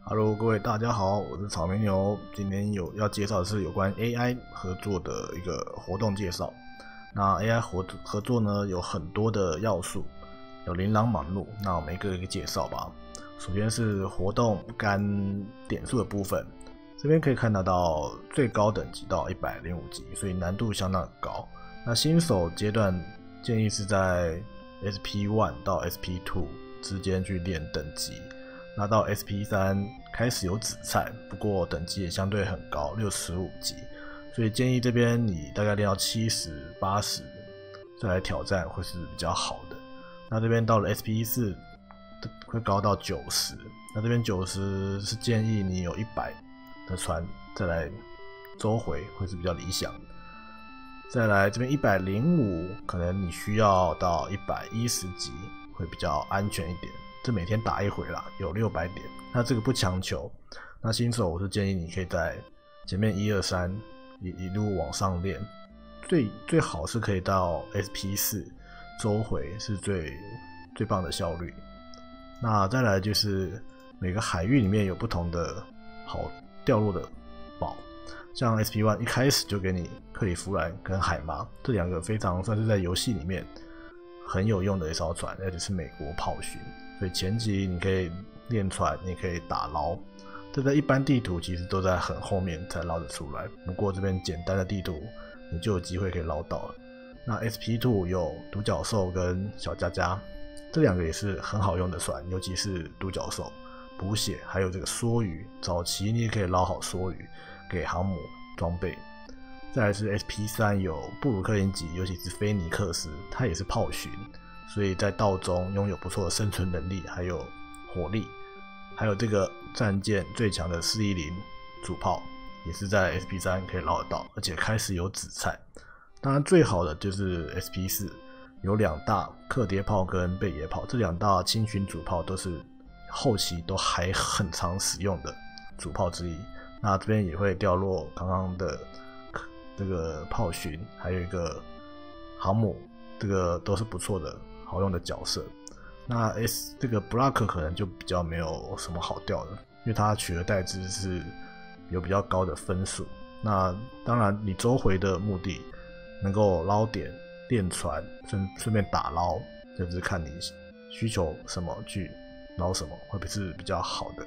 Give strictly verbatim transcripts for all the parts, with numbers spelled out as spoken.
Hello，各位大家好，我是草莓牛。今天有要介绍的是有关 A I 合作的一个活动介绍。那 A I 合合作呢有很多的要素，有琳琅满目。那我们一个一个介绍吧。首先是活动干点数的部分，这边可以看得到最高等级到一百零五级，所以难度相当高。那新手阶段建议是在 S P 一 到 S P 二 之间去练等级。那到 S P 三 开始有紫菜，不过等级也相对很高，六十五级，所以建议这边你大概练到七十、八十再来挑战会是比较好的。那这边到了 S P 四 会高到九十，那这边九十是建议你有一百的船再来周回会是比较理想的。再来这边一百零五可能你需要到一百一十级会比较安全一点。这每天打一回啦，有六百点。那这个不强求。那新手我是建议你可以在前面一二三一一路往上练，最最好是可以到 S P 四 周回是最最棒的效率。那再来就是每个海域里面有不同的好掉落的宝，像 S P 一 一开始就给你克里夫兰跟海马这两个非常算是在游戏里面很有用的一艘船，而且是美国炮巡。所以前期你可以练船，你可以打捞，这在一般地图其实都在很后面才捞得出来。不过这边简单的地图，你就有机会可以捞到了。那 S P 二 有独角兽跟小加加，这两个也是很好用的船，尤其是独角兽补血，还有这个梭鱼，早期你也可以捞好梭鱼给航母装备。再来是 S P 三 有布鲁克林级，尤其是菲尼克斯，它也是炮巡。所以在道中拥有不错的生存能力，还有火力，还有这个战舰最强的四一零主炮，也是在 S P 三 可以捞得到，而且开始有紫菜。当然最好的就是 S P 四 有两大克迭炮跟贝野炮，这两大轻巡主炮都是后期都还很常使用的主炮之一。那这边也会掉落刚刚的这个炮巡，还有一个航母，这个都是不错的好用的角色。那 S 这个 Block 可能就比较没有什么好调的，因为它取而代之是有比较高的分数。那当然你周回的目的能够捞点练船，顺顺便打捞，就是看你需求什么去捞什么，会不会是比较好的。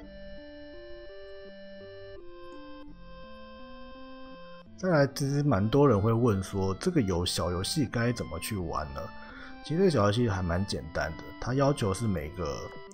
再来，其实蛮多人会问说，这个游小游戏该怎么去玩呢？其实这个小游戏还蛮简单的，它要求是每个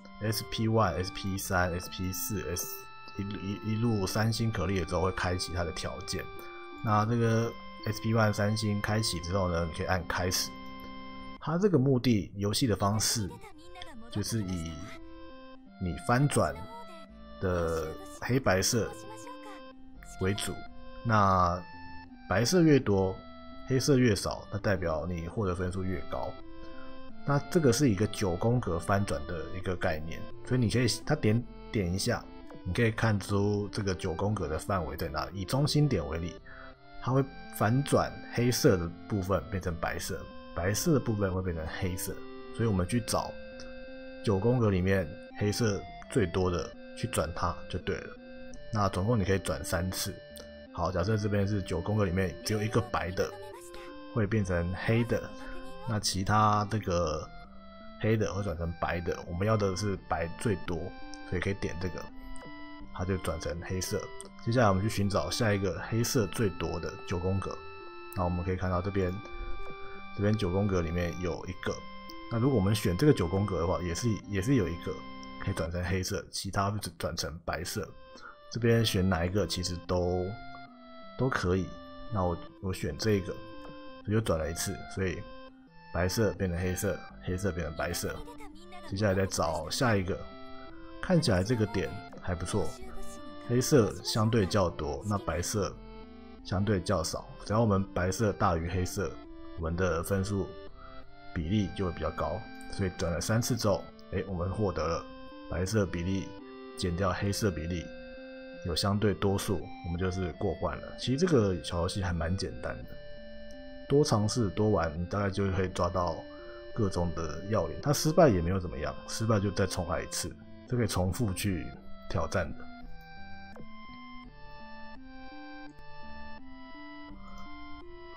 S P 一、S P 三、S P 四、S 一一一路三星可立了之后会开启它的条件。那这个 S P 一 三星开启之后呢，你可以按开始。它这个目的游戏的方式就是以你翻转的黑白色为主，那白色越多，黑色越少，那代表你获得分数越高。那这个是一个九宫格翻转的一个概念，所以你可以它点点一下，你可以看出这个九宫格的范围在哪里。以中心点为例，它会反转黑色的部分变成白色，白色的部分会变成黑色，所以我们去找九宫格里面黑色最多的去转它就对了。那总共你可以转三次。好，假设这边是九宫格里面只有一个白的，会变成黑的，那其他这个黑的会转成白的。我们要的是白最多，所以可以点这个，它就转成黑色。接下来我们去寻找下一个黑色最多的九宫格。那我们可以看到这边，这边九宫格里面有一个。那如果我们选这个九宫格的话，也是也是有一个可以转成黑色，其他就转成白色。这边选哪一个其实都都可以。那我我选这个，就转了一次，所以白色变成黑色，黑色变成白色。接下来再找下一个，看起来这个点还不错，黑色相对较多，那白色相对较少。只要我们白色大于黑色，我们的分数比例就会比较高。所以转了三次之后，哎，我们获得了白色比例减掉黑色比例，有相对多数，我们就是过关了。其实这个小游戏还蛮简单的，多尝试多玩，你大概就可以抓到各种的要领。它失败也没有怎么样，失败就再重来一次，这可以重复去挑战的。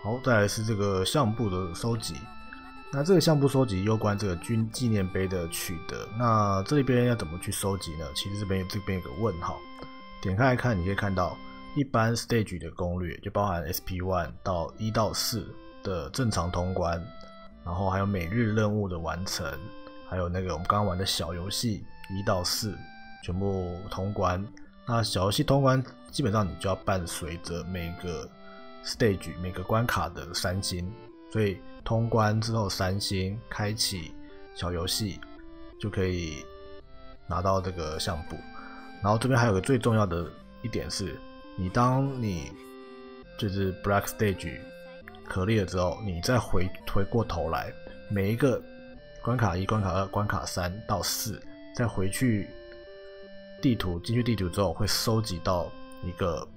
好，再来是这个相簿的收集。那这个相簿收集攸关这个军纪念碑的取得，那这里边要怎么去收集呢？其实这边这边有个问号，点开来看，你可以看到一般 stage 的攻略，就包含 S P 一 到一到四的正常通关，然后还有每日任务的完成，还有那个我们刚刚玩的小游戏一到四全部通关。那小游戏通关基本上你就要伴随着每个 stage 每个关卡的三星，所以通关之后三星开启小游戏就可以拿到这个相簿。然后这边还有个最重要的一点是，你当你就是 Black Stage 可列了之后，你再回回过头来，每一个关卡一、关卡二、关卡三到四，再回去地图进去地图之后，会收集到一个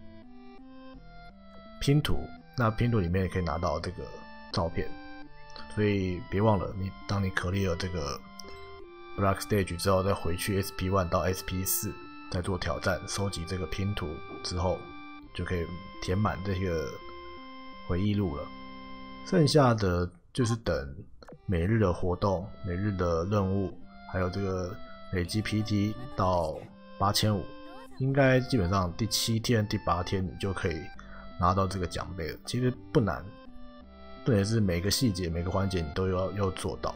拼图，那拼图里面也可以拿到这个照片。所以别忘了，你当你可列了这个 Black Stage 之后，再回去 S P 一 到 S P 四。在做挑战，收集这个拼图之后，就可以填满这个回忆录了。剩下的就是等每日的活动、每日的任务，还有这个累积 P T 到八千五百，应该基本上第七天、第八天你就可以拿到这个奖杯了。其实不难，重点是每个细节、每个环节你都要要做到。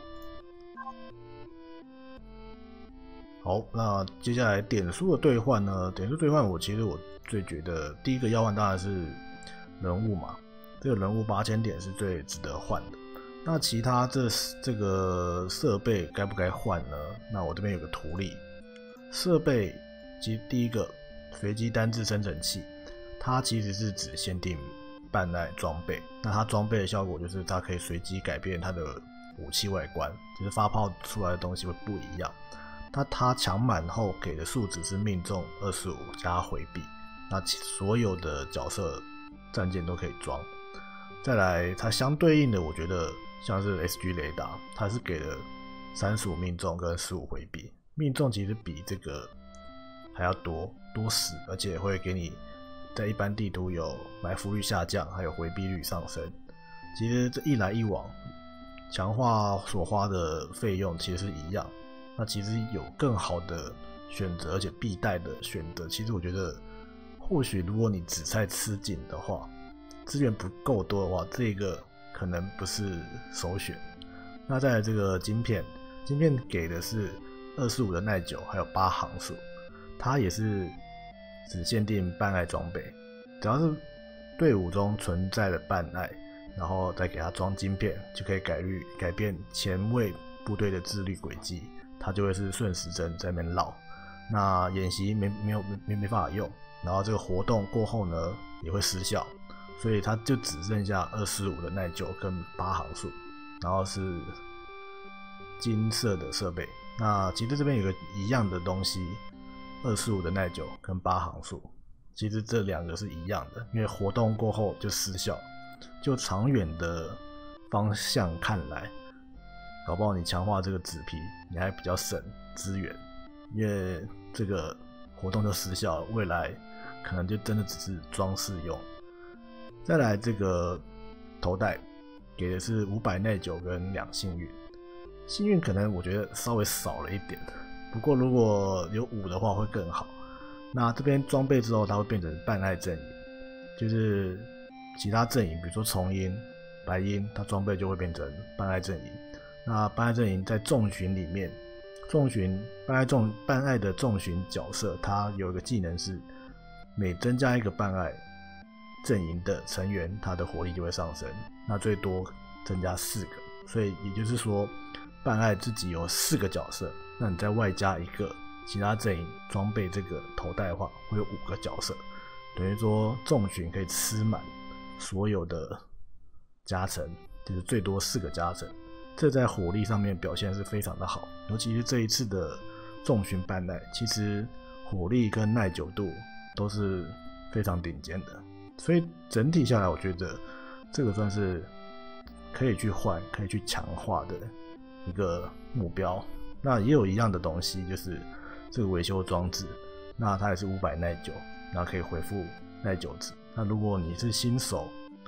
好，那接下来点数的兑换呢？点数兑换，我其实我最觉得第一个要换当然是人物嘛，这个人物八千点是最值得换的。那其他这这个设备该不该换呢？那我这边有个图例，设备即第一个随机单字生成器，它其实是指限定伴爱装备。那它装备的效果就是它可以随机改变它的武器外观，就是发炮出来的东西会不一样。那它抢满后给的数值是命中二十五加回避，那所有的角色战舰都可以装。再来，它相对应的，我觉得像是 S G 雷达，它是给了三十五命中跟十五回避，命中其实比这个还要多多十，而且会给你在一般地图有埋伏率下降，还有回避率上升。其实这一来一往，强化所花的费用其实是一样。那其实有更好的选择，而且必带的选择。其实我觉得，或许如果你只菜吃紧的话，资源不够多的话，这个可能不是首选。那再来这个晶片，晶片给的是二十五的耐久，还有八行数，它也是只限定伴爱装备，只要是队伍中存在的伴爱，然后再给它装晶片，就可以改率改变前卫部队的自律轨迹。它就会是顺时针在那边绕，那演习没没有没没办法用，然后这个活动过后呢也会失效，所以它就只剩下二十五的耐久跟八行数，然后是金色的设备。那其实这边有个一样的东西，二十五的耐久跟八行数，其实这两个是一样的，因为活动过后就失效。就长远的方向看来，搞不好你强化这个纸皮，你还比较省资源，因为这个活动就失效了，未来可能就真的只是装饰用。再来这个头带给的是五百耐久跟两幸运，幸运可能我觉得稍微少了一点，不过如果有五的话会更好。那这边装备之后，它会变成伴爱阵营，就是其他阵营，比如说重鹰、白鹰，它装备就会变成伴爱阵营。那伴爱阵营在众巡里面，众巡伴爱众伴爱的众巡角色，它有一个技能是每增加一个伴爱阵营的成员，他的火力就会上升，那最多增加四个，所以也就是说，伴爱自己有四个角色，那你再外加一个其他阵营装备这个头带的话，会有五个角色，等于说众巡可以吃满所有的加成，就是最多四个加成。这在火力上面表现是非常的好，尤其是这一次的众巡伴爱，其实火力跟耐久度都是非常顶尖的，所以整体下来，我觉得这个算是可以去换、可以去强化的一个目标。那也有一样的东西，就是这个维修装置，那它也是五百耐久，那可以回复耐久值。那如果你是新手，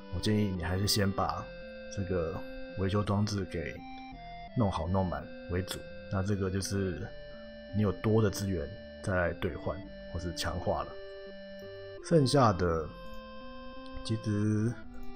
我建议你还是先把这个维修装置给弄好弄满为主。那这个就是你有多的资源再来兑换或是强化了。剩下的其实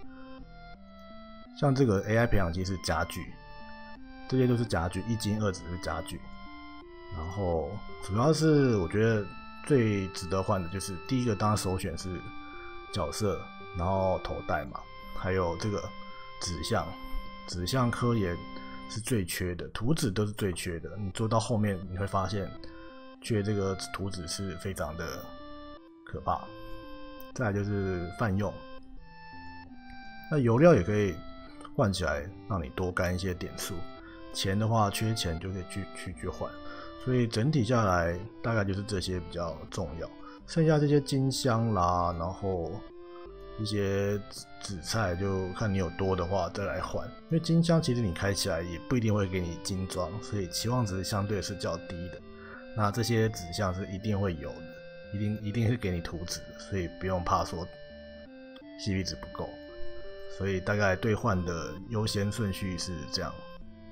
像这个 A I 培养基是家具，这些都是家具，一金二子是家具。然后主要是我觉得最值得换的就是第一个，当然首选是角色，然后头戴嘛，还有这个指向，指向科研是最缺的，图纸都是最缺的。你做到后面你会发现，缺这个图纸是非常的可怕。再来就是泛用，那油料也可以换起来，让你多干一些点数。钱的话，缺钱就可以去去去换。所以整体下来，大概就是这些比较重要。剩下这些金香啦，然后一些紫菜，就看你有多的话再来换。因为金香其实你开起来也不一定会给你金装，所以期望值相对是较低的。那这些指向是一定会有的，一定一定是给你图纸的，所以不用怕说 C P 值不够。所以大概兑换的优先顺序是这样。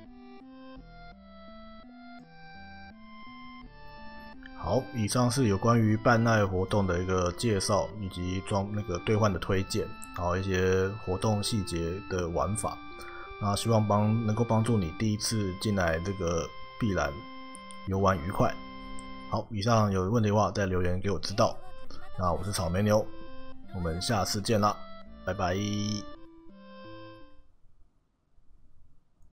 好，以上是有关于办奈活动的一个介绍，以及装那个兑换的推荐，然后一些活动细节的玩法。那希望帮能够帮助你第一次进来这个碧蓝游玩愉快。好，以上有问题的话再留言给我知道。那我是草莓牛，我们下次见啦，拜拜。